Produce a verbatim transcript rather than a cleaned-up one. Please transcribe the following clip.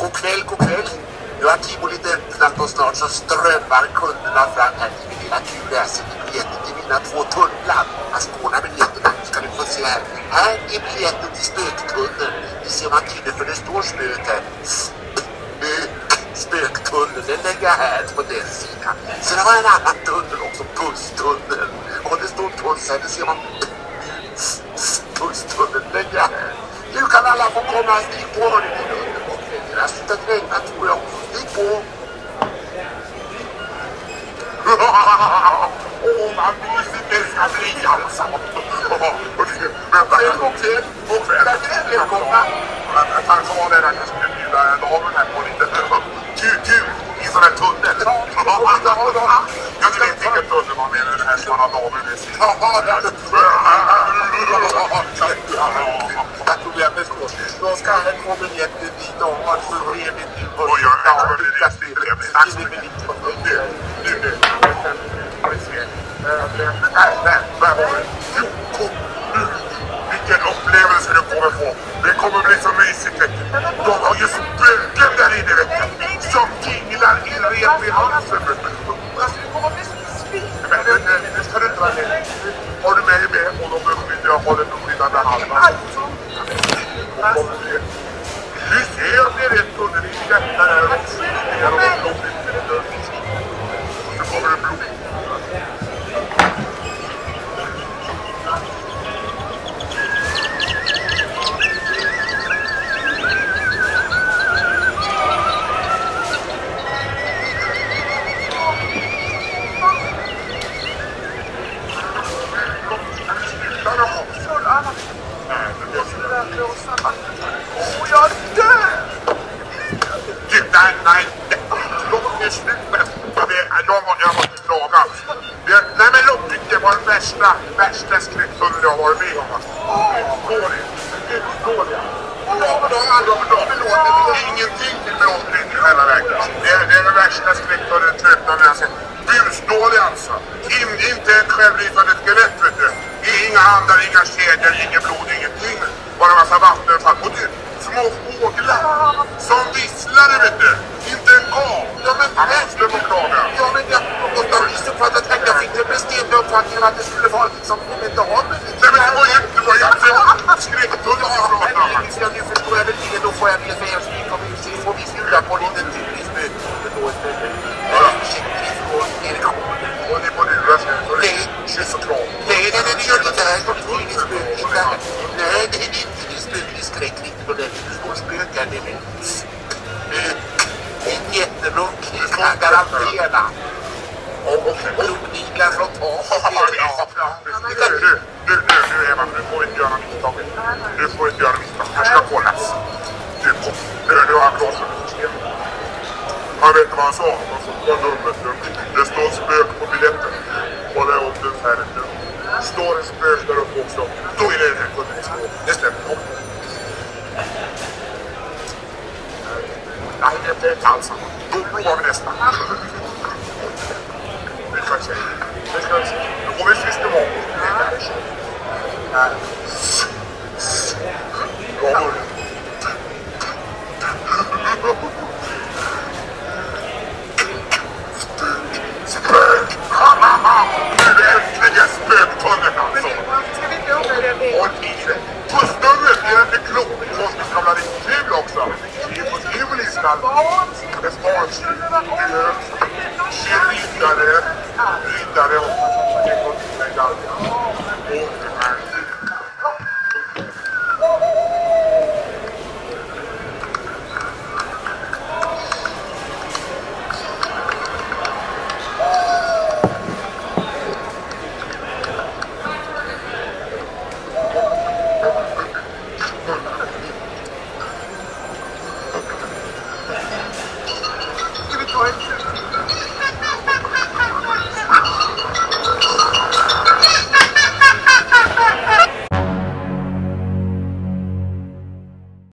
God kväll, god kväll. Nu har Tivoli öppnat och snart så strömmar kunderna fram här till min lilla kul. Jag sätter biljetter till mina två tunnlar. Jag skånar biljetterna. Ska ni få se här. Här är biljetten till spöktunneln. Ni ser man tydligt för det står spök här. Spöktunneln, den lägger jag här på den sidan. Sen har jag en annan tunnel också, pusstunneln. Och det står puss här, det ser man. Pusstunneln lägger jag här. Nu kan alla få komma och stig på hörni. Det har slutat regna tror jag. Stig på. Åh, vad mysigt det ska bli alltså. Vänta, en gång till. Och kväll. Välkomna. Jag kanske var det där jag skulle bjuda damen här på lite kul i sån här tunnel. Jag vet vilken tunnel man menar den här som man har damen med sig. Jag tror jag förstår. Då ska han få biljetter dit och ha så trevligt nu. Och jag har det riktigt trevligt. Tack så mycket. Nu, nu, nu. Nej, nej, där var det. Vilken upplevelse du kommer få. Det kommer bli så mysigt. De har ju spöken där inne, vet du. Som tinglar i rep i halsen. Alltså, det kommer bli så spinn. Men det ska du inte vara med. Har du mig med och de beskyddar jag har den beskyddande halvan. Du ser att det är rätt tunnel i hjärtan här. Det är något blodigt med det dörr. Så kommer det blod. Åh, jag dör! Nej, nej. Låt mig sluta. Jag måste klaga. Nej, men låt det var den värsta, värsta skräcktunneln jag har varit med om. Står det? Står det? Ja, men då har det ingenting till brottsligt i hela vägen. Det är, det är den värsta skräcktunneln tröttande jag sett. Busdålig alltså. In, inte ett självlysande skelett, vet du. Inga handlar, inga kedjor, inget blod, ingenting. Bara en massa vattenfall. Och du, små fåglar som visslade, vet du. Inte en gång. Ja, men måste de klaga. Ja, men jag måste ha missuppfattat att jag fick den bestämda uppfattningen att det skulle vara liksom inte ha med det. Nej, men det var ju inte, det var ju inte skräcktunnel som jag pratar om. Ja, nu förstår jag väl det. Då får jag bli för hemskt. Får vi snurra på lite typiskt nu. Då är det ursäkter ifrån direktionen. Och det får du rösta. Nej, kyss och kram. Nej, nej, nej, det gör det här. Det är inget spökligt där. Nej, det är inte det spökligt skräckligt. Och det är så spökar det med. En jätterunk kan garantera. Och blodnigar från taket. Nu, nu, nu, nu Eva, du får inte göra misstag. Du får inte göra misstag. Här ska kollas. Du, nu, nu har jag blåst. Han vet vad han sa. Han sa på numret. Det står spök på biljetten. Kolla upp den färdigt nu. Står en spök där uppe också. Då är det den här kunden. Det stämmer. Nej, det är inte alls. Då provar vi nästa. Det ska vi se. Det ska vi se. Då går vi systematiskt. Här. Bra början. Spök! Nu är äntligen spöktunneln alltså! Och tio! Pussnumret är inte klokt! Det ska bli lite kul också! Det är på Tivoli ska det stans riddare, riddare och